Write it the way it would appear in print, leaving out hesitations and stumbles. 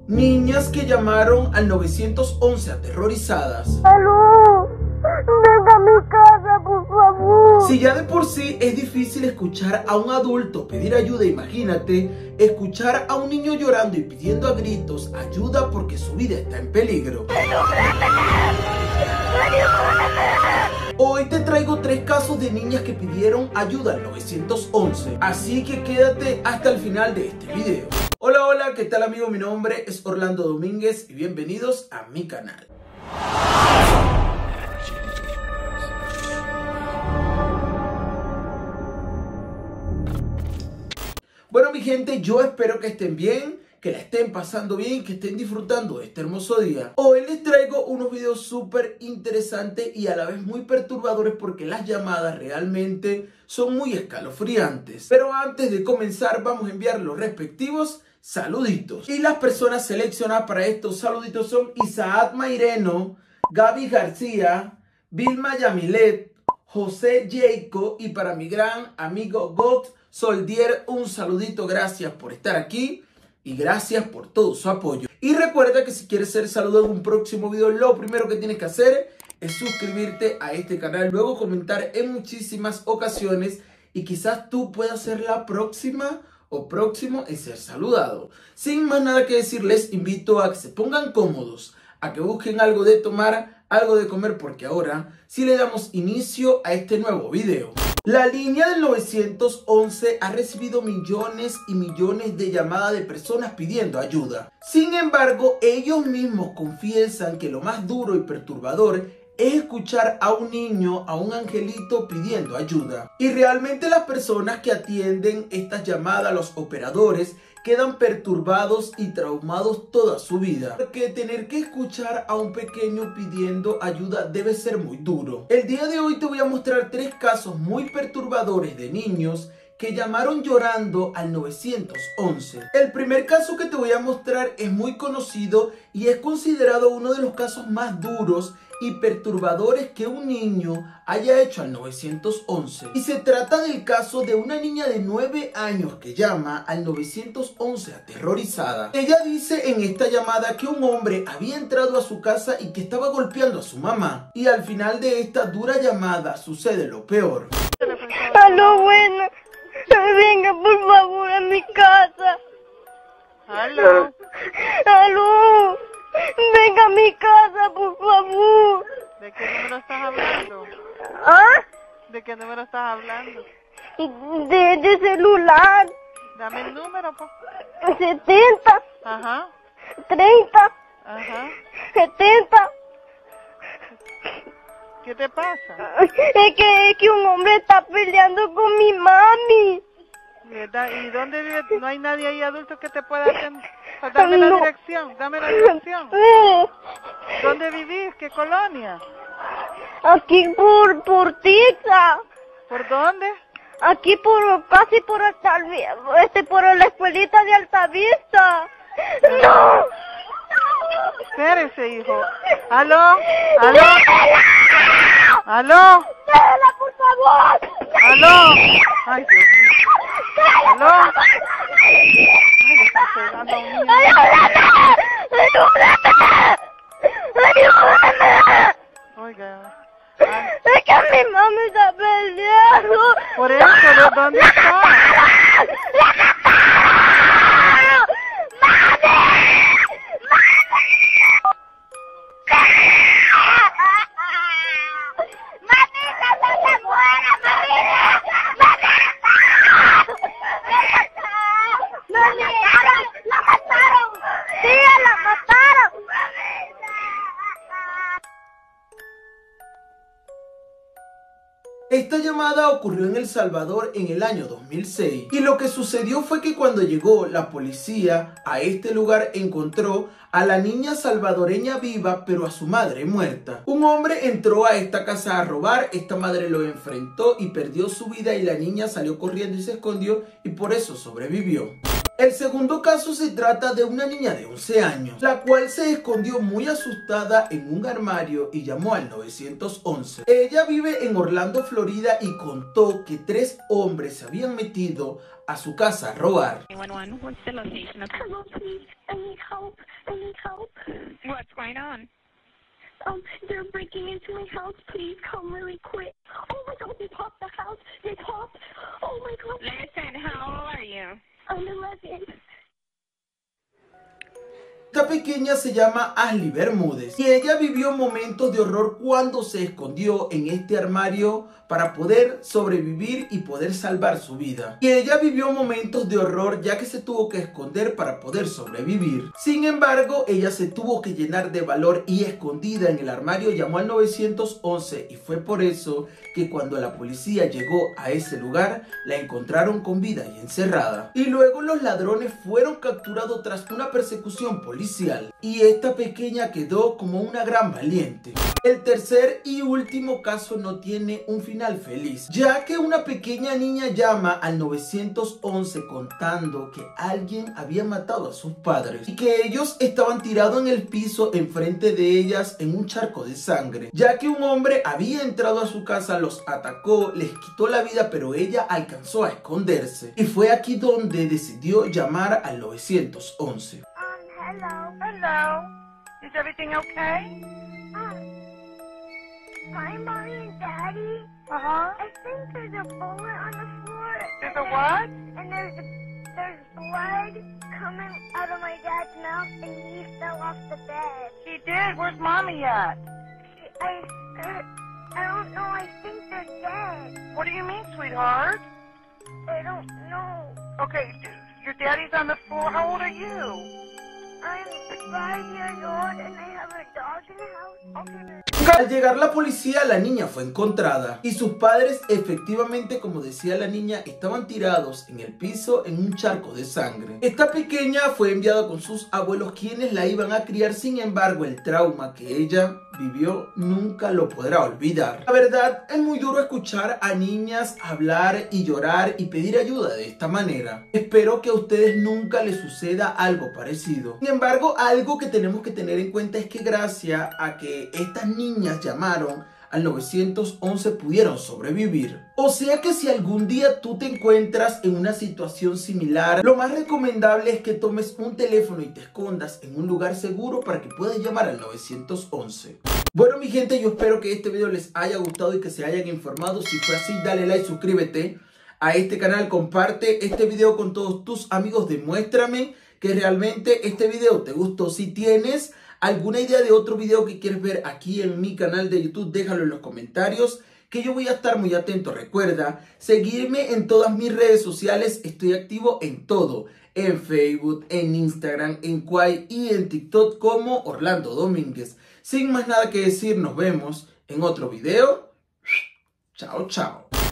Niñas que llamaron al 911 aterrorizadas. ¡Aló! ¡Venga a mi casa, por favor! Si ya de por sí es difícil escuchar a un adulto pedir ayuda, imagínate escuchar a un niño llorando y pidiendo a gritos ayuda porque su vida está en peligro. Hoy te traigo 3 casos de niñas que pidieron ayuda al 911, así que quédate hasta el final de este video. Hola, hola, ¿qué tal amigo? Mi nombre es Orlando Domínguez y bienvenidos a mi canal. Bueno mi gente, yo espero que estén bien, que la estén pasando bien, que estén disfrutando de este hermoso día. Hoy les traigo unos videos súper interesantes y a la vez muy perturbadores porque las llamadas realmente son muy escalofriantes. Pero antes de comenzar vamos a enviar los respectivos saluditos. Y las personas seleccionadas para estos saluditos son Isaac Maireno, Gaby García, Vilma Yamilet, José Jacob y para mi gran amigo God Soldier, un saludito, gracias por estar aquí y gracias por todo su apoyo. Y recuerda que si quieres ser saludado en un próximo video, lo primero que tienes que hacer es suscribirte a este canal, luego comentar en muchísimas ocasiones y quizás tú puedas ser la próxima o próximo en ser saludado. Sin más nada que decir, les invito a que se pongan cómodos, a que busquen algo de tomar, algo de comer, porque ahora sí le damos inicio a este nuevo video. La línea del 911 ha recibido millones y millones de llamadas de personas pidiendo ayuda. Sin embargo, ellos mismos confiesan que lo más duro y perturbador es escuchar a un niño, a un angelito pidiendo ayuda. Y realmente las personas que atienden estas llamadas, los operadores, quedan perturbados y traumados toda su vida. Porque tener que escuchar a un pequeño pidiendo ayuda debe ser muy duro. El día de hoy te voy a mostrar 3 casos muy perturbadores de niños que llamaron llorando al 911. El primer caso que te voy a mostrar es muy conocido y es considerado uno de los casos más duros y perturbadores que un niño haya hecho al 911. Y se trata del caso de una niña de 9 años que llama al 911 aterrorizada. Ella dice en esta llamada que un hombre había entrado a su casa y que estaba golpeando a su mamá. Y al final de esta dura llamada sucede lo peor. ¡Aló, bueno! ¡Venga, por favor, a mi casa! ¿Aló? ¡Aló! ¡Venga a mi casa, por favor! ¿De qué número estás hablando? ¿Ah? ¿De qué número estás hablando? De celular. Dame el número, pues. 70, Ajá, 30, ajá. 70. ¿Qué te pasa? Es que un hombre está peleando con mi mami. ¿Verdad? ¿Y dónde vive? ¿No hay nadie ahí adulto que te pueda atender? Dame la No. dirección, dame la dirección. Eh, ¿Dónde vivís? ¿Qué colonia? Aquí por Tiza. ¿Por dónde? Aquí casi por por la escuelita de Altavista. ¡No! Espérese, hijo. ¿Aló? ¿Aló? ¿Aló? ¡Déjala, por favor! ¿Aló? Ay, Dios mío. ¿Aló? Ay, le está pegando a un niño. ¡Ayúdame! ¡Ayúdame! ¡Ayúdame! Oiga. Ay, Es que mi mami está peleando. por eso, ¿de dónde está? Esta llamada ocurrió en El Salvador en el año 2006 y lo que sucedió fue que cuando llegó la policía a este lugar encontró a la niña salvadoreña viva pero a su madre muerta. Un hombre entró a esta casa a robar, esta madre lo enfrentó y perdió su vida y la niña salió corriendo y se escondió y por eso sobrevivió. El segundo caso se trata de una niña de 11 años, la cual se escondió muy asustada en un armario y llamó al 911. Ella vive en Orlando, Florida, y contó que 3 hombres se habían metido a su casa a robar. What's the location of Hello, please. I need help. I need help. what's going on? They're breaking into my house. Please come really quick. Oh my God, they popped the house. They popped. Oh my God. Listen, how old are you? I'm 11. Esta pequeña se llama Ashley Bermúdez y ella vivió momentos de horror cuando se escondió en este armario para poder sobrevivir y poder salvar su vida. Y ella vivió momentos de horror ya que se tuvo que esconder para poder sobrevivir. Sin embargo, ella se tuvo que llenar de valor y escondida en el armario llamó al 911 y fue por eso que cuando la policía llegó a ese lugar la encontraron con vida y encerrada. Y luego los ladrones fueron capturados tras una persecución policial y esta pequeña quedó como una gran valiente. El tercer y último caso no tiene un final feliz, ya que una pequeña niña llama al 911 contando que alguien había matado a sus padres y que ellos estaban tirados en el piso enfrente de ellas en un charco de sangre, ya que un hombre había entrado a su casa, los atacó, les quitó la vida, pero ella alcanzó a esconderse. Y fue aquí donde decidió llamar al 911. Hello. Hello. Is everything okay? My mommy and daddy. Uh-huh. I think there's a bullet on the floor. There's a what? And there's blood coming out of my dad's mouth, and he fell off the bed. He did. Where's Mommy at? I don't know. I think they're dead. What do you mean, sweetheart? I don't know. Okay, your daddy's on the floor. How old are you? I'm 5 years old, and I have a dog in the house. Okay. Al llegar la policía, la niña fue encontrada y sus padres efectivamente, como decía la niña, estaban tirados en el piso en un charco de sangre. Esta pequeña fue enviada con sus abuelos, quienes la iban a criar. Sin embargo, el trauma que ella vivió nunca lo podrá olvidar. La verdad, es muy duro escuchar a niñas hablar y llorar y pedir ayuda de esta manera. Espero que a ustedes nunca les suceda algo parecido. Sin embargo, algo que tenemos que tener en cuenta es que gracias a que estas niñas llamaron al 911 pudieron sobrevivir. O sea que si algún día tú te encuentras en una situación similar, lo más recomendable es que tomes un teléfono y te escondas en un lugar seguro para que puedas llamar al 911. Bueno, mi gente, yo espero que este video les haya gustado y que se hayan informado. Si fue así, dale like, suscríbete a este canal, comparte este video con todos tus amigos, demuéstrame que realmente este video te gustó. Si tienes alguna idea de otro video que quieres ver aquí en mi canal de YouTube, déjalo en los comentarios, que yo voy a estar muy atento. Recuerda seguirme en todas mis redes sociales, estoy activo en todo, en Facebook, en Instagram, en Quai y en TikTok como Orlando Domínguez. Sin más nada que decir, nos vemos en otro video. Chao, chao.